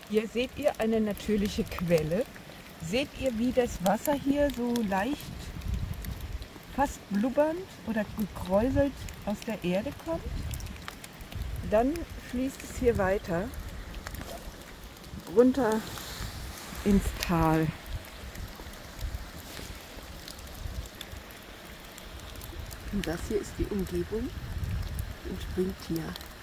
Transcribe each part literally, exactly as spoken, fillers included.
Hier seht ihr eine natürliche Quelle. Seht ihr, wie das Wasser hier so leicht, fast blubbernd oder gekräuselt aus der Erde kommt? Dann fließt es hier weiter runter ins Tal. Und das hier ist die Umgebung und springt hier.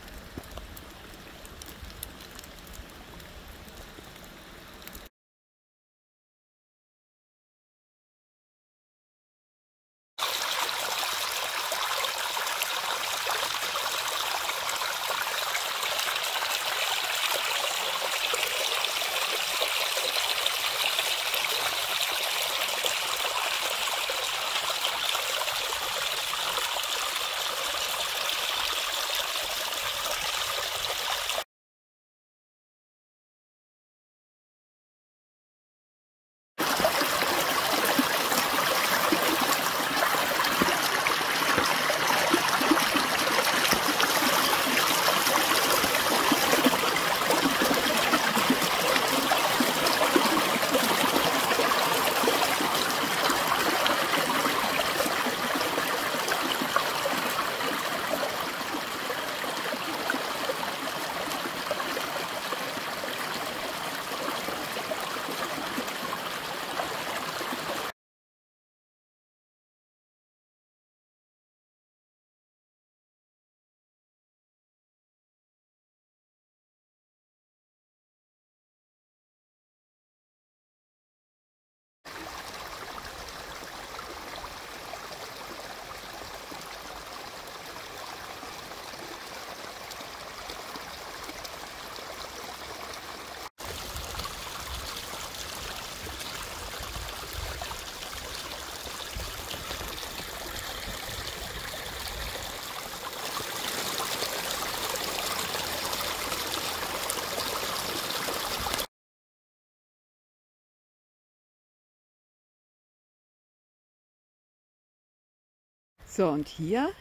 So, und hier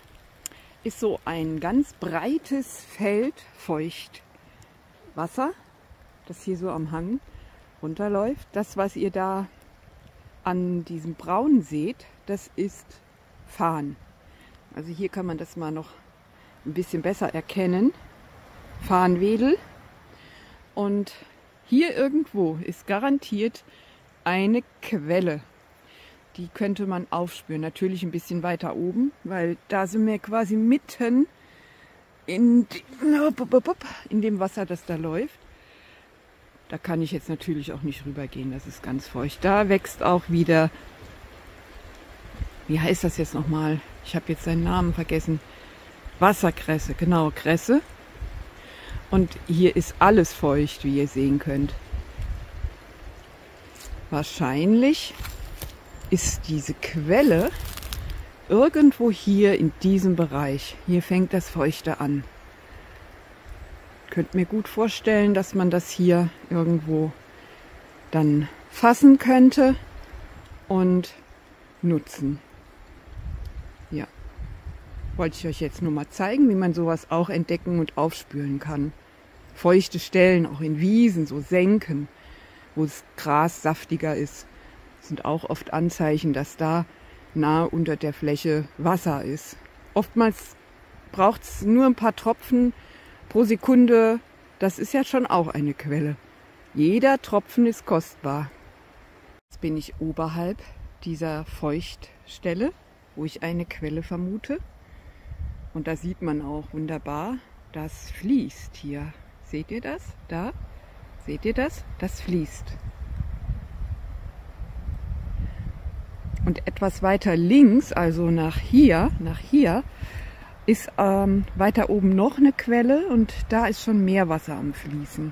ist so ein ganz breites Feld Feuchtwasser, das hier so am Hang runterläuft. Das, was ihr da an diesem Braun seht, das ist Farn. Also hier kann man das mal noch ein bisschen besser erkennen. Farnwedel. Und hier irgendwo ist garantiert eine Quelle. Die könnte man aufspüren. Natürlich ein bisschen weiter oben, weil da sind wir quasi mitten in, in dem Wasser, das da läuft. Da kann ich jetzt natürlich auch nicht rübergehen, das ist ganz feucht. Da wächst auch wieder, wie heißt das jetzt nochmal? Ich habe jetzt seinen Namen vergessen. Wasserkresse, genau, Kresse. Und hier ist alles feucht, wie ihr sehen könnt. Wahrscheinlich ist diese Quelle irgendwo hier in diesem Bereich. Hier fängt das Feuchte an. Ich könnte mir gut vorstellen, dass man das hier irgendwo dann fassen könnte und nutzen. Ja, wollte ich euch jetzt nur mal zeigen, wie man sowas auch entdecken und aufspüren kann. Feuchte Stellen, auch in Wiesen, so Senken, wo das Gras saftiger ist, sind auch oft Anzeichen, dass da nahe unter der Fläche Wasser ist. Oftmals braucht es nur ein paar Tropfen pro Sekunde. Das ist ja schon auch eine Quelle. Jeder Tropfen ist kostbar. Jetzt bin ich oberhalb dieser Feuchtstelle, wo ich eine Quelle vermute. Und da sieht man auch wunderbar, das fließt hier. Seht ihr das? Da? Seht ihr das? Das fließt. Und etwas weiter links, also nach hier, nach hier, ist ähm, weiter oben noch eine Quelle und da ist schon mehr Wasser am Fließen.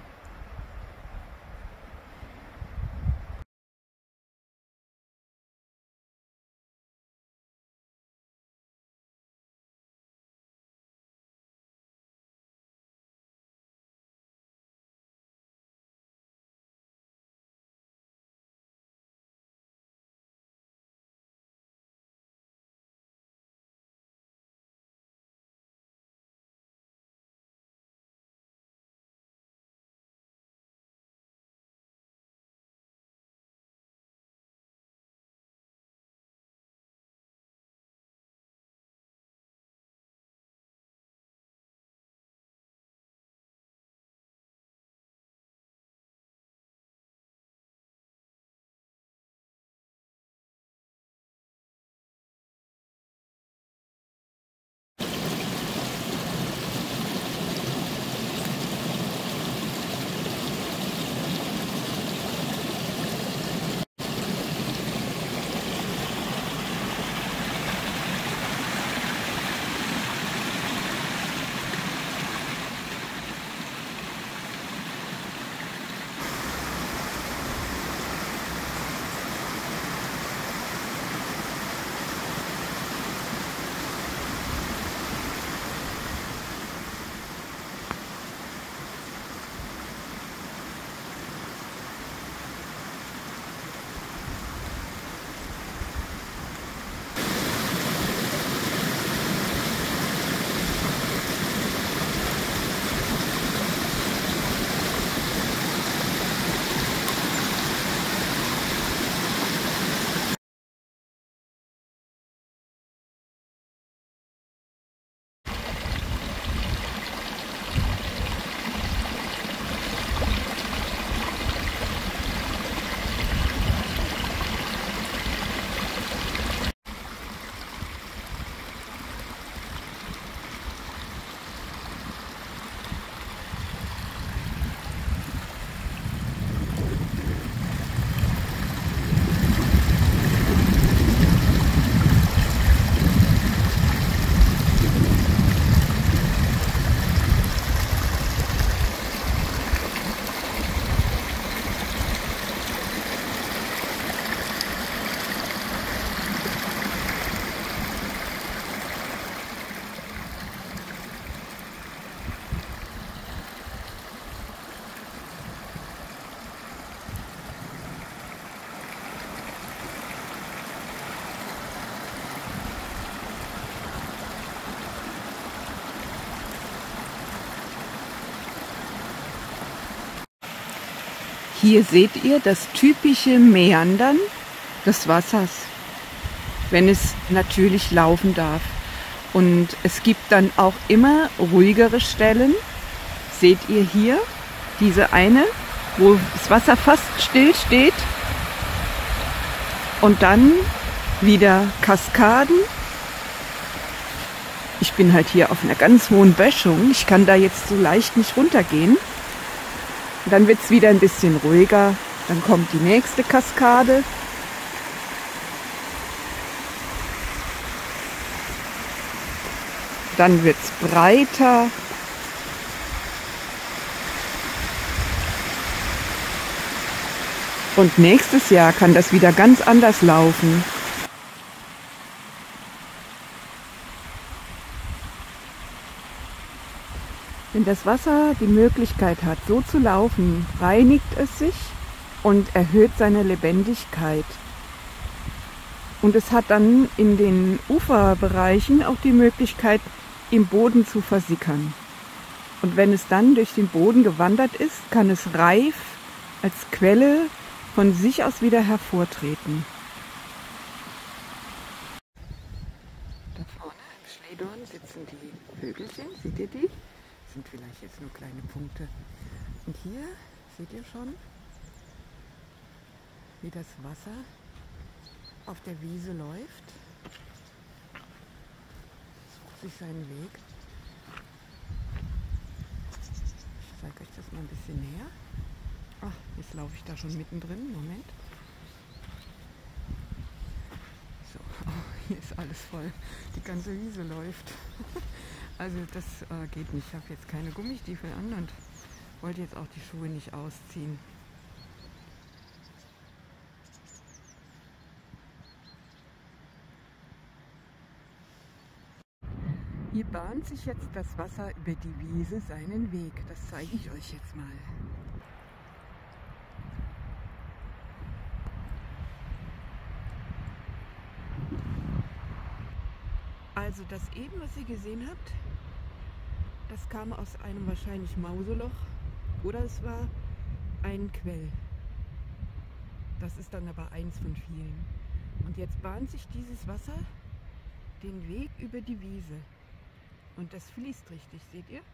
Hier seht ihr das typische Meandern des Wassers, wenn es natürlich laufen darf. Und es gibt dann auch immer ruhigere Stellen. Seht ihr hier diese eine, wo das Wasser fast still steht. Und dann wieder Kaskaden. Ich bin halt hier auf einer ganz hohen Böschung. Ich kann da jetzt so leicht nicht runtergehen. Dann wird es wieder ein bisschen ruhiger. Dann kommt die nächste Kaskade. Dann wird es breiter. Und nächstes Jahr kann das wieder ganz anders laufen. Wenn das Wasser die Möglichkeit hat, so zu laufen, reinigt es sich und erhöht seine Lebendigkeit. Und es hat dann in den Uferbereichen auch die Möglichkeit, im Boden zu versickern. Und wenn es dann durch den Boden gewandert ist, kann es reif als Quelle von sich aus wieder hervortreten. Da vorne im Schneedorn sitzen die Vögelchen, seht ihr die? Das sind vielleicht jetzt nur kleine Punkte. Und hier seht ihr schon, wie das Wasser auf der Wiese läuft. Sucht sich seinen Weg. Ich zeige euch das mal ein bisschen näher. Ach, jetzt laufe ich da schon mittendrin. Moment. So, oh, hier ist alles voll. Die ganze Wiese läuft. Also das äh, geht nicht. Ich habe jetzt keine Gummistiefel an und wollte jetzt auch die Schuhe nicht ausziehen. Hier bahnt sich jetzt das Wasser über die Wiese seinen Weg. Das zeige ich euch jetzt mal. Also das eben, was ihr gesehen habt, das kam aus einem wahrscheinlich Mauseloch oder es war ein Quell. Das ist dann aber eins von vielen. Und jetzt bahnt sich dieses Wasser den Weg über die Wiese. Und das fließt richtig, seht ihr?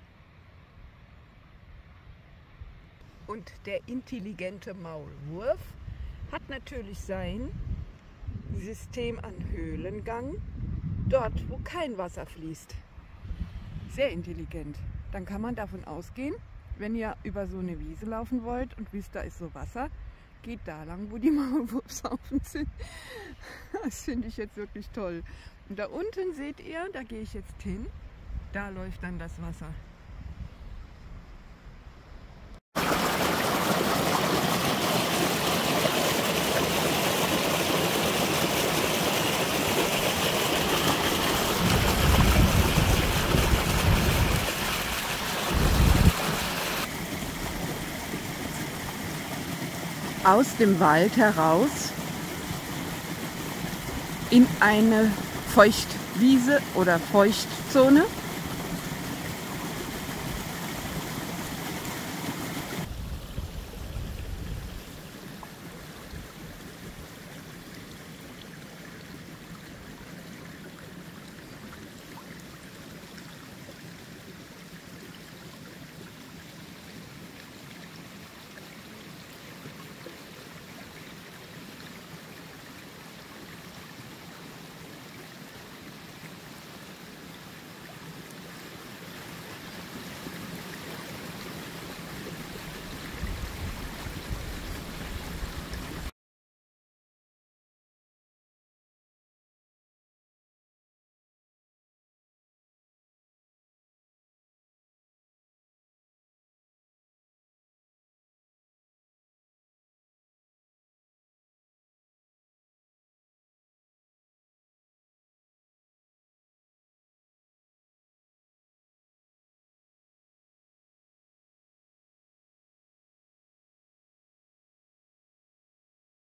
Und der intelligente Maulwurf hat natürlich sein System an Höhlengang dort, wo kein Wasser fließt. Sehr intelligent. Dann kann man davon ausgehen, wenn ihr über so eine Wiese laufen wollt und wisst, da ist so Wasser, geht da lang, wo die Maulwurfshaufen sind. Das finde ich jetzt wirklich toll. Und da unten seht ihr, da gehe ich jetzt hin, da läuft dann das Wasser. Aus dem Wald heraus in eine Feuchtwiese oder Feuchtzone.